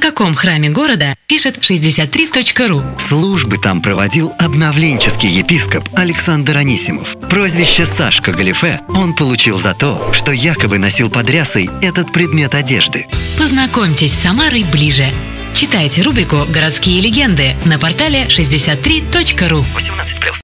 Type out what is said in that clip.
каком храме города, пишет 63.ru. Службы там проводил обновленческий епископ Александр Анисимов. Прозвище Сашка Галифе он получил за то, что якобы носил под рясой этот предмет одежды. Познакомьтесь с Самарой ближе. Читайте рубрику «Городские легенды» на портале 63.ru. 18+.